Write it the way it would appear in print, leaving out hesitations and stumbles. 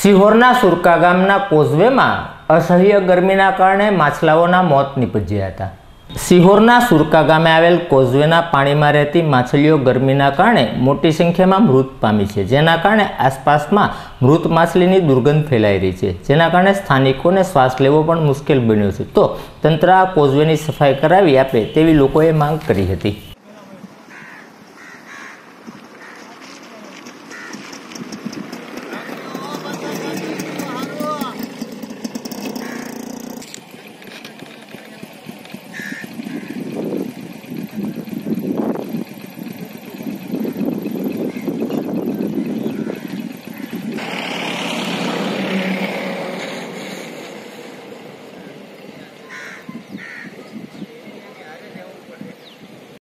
સિહોરના સુરકા ગામના કોઝવેમાં અસહ્ય ગરમીના કારણે માછલાઓના મોત નીપજ્યા હતા। સિહોરના સુરકા ગામે આવેલ કોઝવેના પાણીમાં રહેતી માછલીઓ ગરમીના કારણે મોટી સંખ્યામાં મૃત પામી છે, જેના કારણે આસપાસમાં મૃત માછલીની દુર્ગંધ ફેલાઈ રહી છે, જેના કારણે સ્થાનિકોને શ્વાસ લેવો પણ મુશ્કેલ બન્યો છે। તો તંત્ર આ કોઝવેની સફાઈ કરાવી આપે તેવી લોકોએ માંગ કરી હતી।